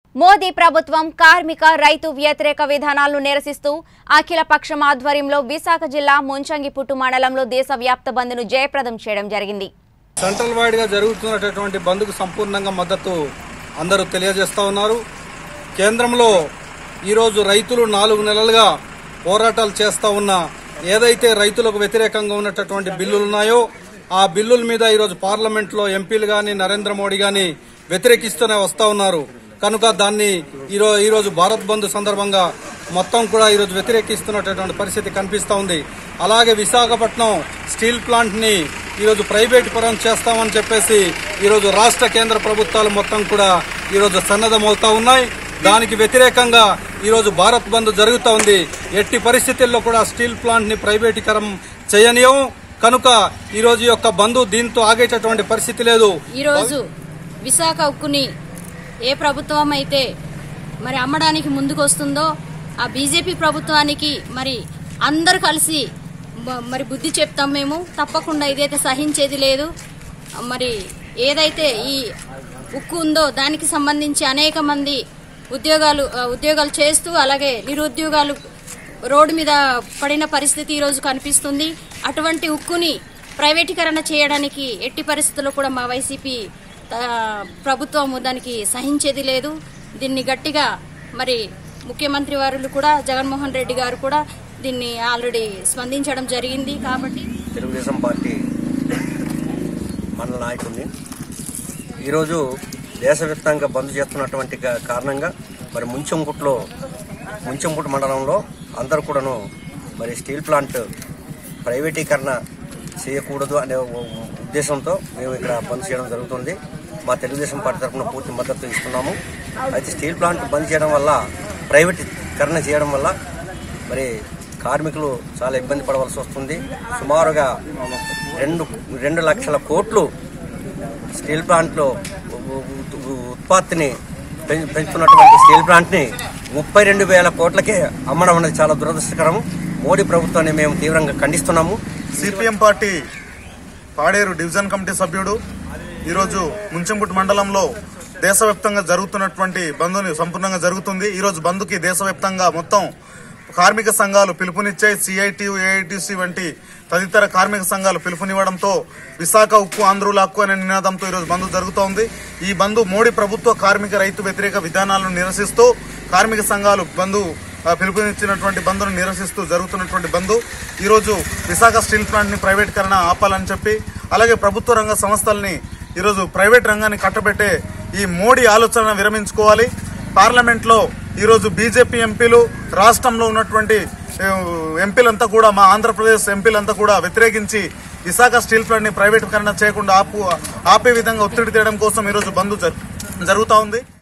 మోదీ ప్రభుత్వం కార్మిక రైతు వ్యతిరేక విధానాలను నిరసిస్తూ అఖిల పక్షం ఆధ్వర్యంలో విశాఖ జిల్లా ముంచంగిపుట్టు మండలంలో దేశవ్యాప్త బంద్ను జయప్రదం చేయడం జరిగింది. సెంట్రల్ వైడ్ గా జరుగుతున్నటువంటి బంద్కు సంపూర్ణంగా మద్దతు అందరూ తెలియజేస్తా ఉన్నారు. కేంద్రంలో ఈ రోజు రైతులు 4 నెలలుగా పోరాటాలు చేస్తా ఉన్న ఏదైతే రైతులకు వ్యతిరేకంగా ఉన్నటువంటి బిల్లులు ఉన్నాయో ఆ బిల్లుల మీద ఈ రోజు పార్లమెంట్ లో ఎంపీలు గాని నరేంద్ర మోడీ గాని వ్యతిరేకిస్తూనే వస్తా ఉన్నారు. కనుక దాన్ని ఈ రోజు భారత్ బంద్ సందర్భంగా మొత్తం కూడా ఈ రోజు వ్యతిరేకిస్తున్నటువంటి పరిస్థితి కనిపిస్తా ఉంది. అలాగే విశాఖపట్నం స్టీల్ ప్లాంట్ ని ఈ రోజు ప్రైవేట్ పరం చేస్తామని చెప్పేసి ఈ రోజు రాష్ట్ర కేంద్ర ప్రభుత్వాలు మొత్తం కూడా ఈ రోజు సన్నద్ధమవుతా ఉన్నాయి. దానికి వ్యతిరేకంగా ఈ రోజు భారత్ బంద్ జరుగుతూ ఉంది. ఎట్టి పరిస్థితుల్లో కూడా స్టీల్ ప్లాంట్ ని ప్రైవేటీకరం చేయనీయం. కనుక ఈ రోజు యొక్క బంద్ దీంతో ఆగేటటువంటి పరిస్థితి లేదు. ఈ రోజు విశాఖ ఉక్కుని ఏ ప్రభుత్వం అయితే మరి అమ్మడానికి ముందుకు వస్తుందో ఆ బీజేపీ ప్రభుత్వానికి మరి అందరు కలిసి మరి బుద్ధి చెప్తాం. మేము తప్పకుండా ఇదైతే సహించేది లేదు. మరి ఏదైతే ఈ ఉక్కు ఉందో దానికి సంబంధించి అనేక మంది ఉద్యోగాలు చేస్తూ అలాగే నిరుద్యోగాలు రోడ్డు మీద పడిన పరిస్థితి ఈ రోజు కనిపిస్తుంది. అటువంటి ఉక్కుని ప్రైవేటీకరణ చేయడానికి ఎట్టి పరిస్థితుల్లో కూడా మా వైసీపీ ప్రభుత్వం దానికి సహించేది లేదు. దీన్ని గట్టిగా మరి ముఖ్యమంత్రి వారు కూడా జగన్మోహన్ రెడ్డి గారు కూడా దీన్ని ఆల్రెడీ స్పందించడం జరిగింది. కాబట్టి తెలుగుదేశం పార్టీ మండల నాయకుడిని ఈరోజు దేశవ్యాప్తంగా బంద్ చేస్తున్నటువంటి కారణంగా మరి ముంచంపుట్టు మండలంలో అందరూ కూడాను మరి స్టీల్ ప్లాంట్ ప్రైవేటీకరణ చేయకూడదు అనే ఉద్దేశంతో మేము ఇక్కడ బంద్ చేయడం జరుగుతుంది. మా తెలుగుదేశం పార్టీ తరఫున పూర్తి మద్దతు ఇస్తున్నాము. అయితే స్టీల్ ప్లాంట్ బంద్ చేయడం వల్ల ప్రైవేటీకరణ చేయడం వల్ల మరి కార్మికులు చాలా ఇబ్బంది పడవలసి వస్తుంది. సుమారుగా 2 లక్షల కోట్లు స్టీల్ ప్లాంట్లో ఉత్పత్తిని పెంచుతున్నటువంటి స్టీల్ ప్లాంట్ని 32,000 కోట్లకే అమ్మడం అనేది చాలా దురదృష్టకరం. మోడీ ప్రభుత్వాన్ని మేము తీవ్రంగా ఖండిస్తున్నాము. CPM party Paderu division committee సభ్యుడు ఈరోజు ముంచంపుట్టు మండలంలో దేశవ్యాప్తంగా జరుగుతున్నటువంటి బంద్ని సంపూర్ణంగా జరుగుతుంది. ఈరోజు బంద్కి దేశవ్యాప్తంగా మొత్తం కార్మిక సంఘాలు పిలుపునిచ్చాయి. సిఐటియు, ఏఐటిసి వంటి తదితర కార్మిక సంఘాలు పిలుపునివ్వడంతో విశాఖ ఉక్కు ఆంధ్రుల హక్కు అనే నినాదంతో ఈరోజు బంద్ జరుగుతోంది. ఈ బంద్ మోడీ ప్రభుత్వ కార్మిక రైతు వ్యతిరేక విధానాలను నిరసిస్తూ కార్మిక సంఘాలు పిలుపునిచ్చినటువంటి బంద్ను నిరసిస్తూ జరుగుతున్నటువంటి బంద్. ఈరోజు విశాఖ స్టీల్ ప్లాంట్ ని ప్రైవేటీకరణ ఆపాలని చెప్పి అలాగే ప్రభుత్వ రంగ సంస్థల్ని ఈరోజు ప్రైవేట్ రంగాన్ని కట్టబెట్టే ఈ మోడీ ఆలోచన విరమించుకోవాలి. పార్లమెంట్ లో ఈరోజు బీజేపీ ఎంపీలు రాష్ట్రంలో ఉన్నటువంటి ఎంపీలంతా కూడా మా ఆంధ్రప్రదేశ్ ఎంపీలంతా కూడా వ్యతిరేకించి విశాఖ స్టీల్ ప్లాంట్ ని ప్రైవేటీకరణ చేయకుండా ఆపే విధంగా ఒత్తిడి తేయడం కోసం ఈరోజు బంద్ జరుగుతా ఉంది.